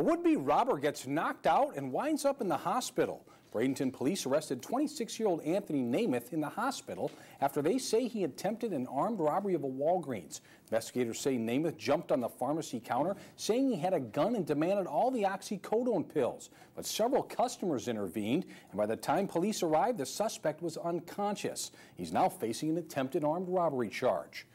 A would-be robber gets knocked out and winds up in the hospital. Bradenton police arrested 26-year-old Anthony Namath in the hospital after they say he attempted an armed robbery of a Walgreens. Investigators say Namath jumped on the pharmacy counter saying he had a gun and demanded all the oxycodone pills. But several customers intervened, and by the time police arrived, the suspect was unconscious. He's now facing an attempted armed robbery charge.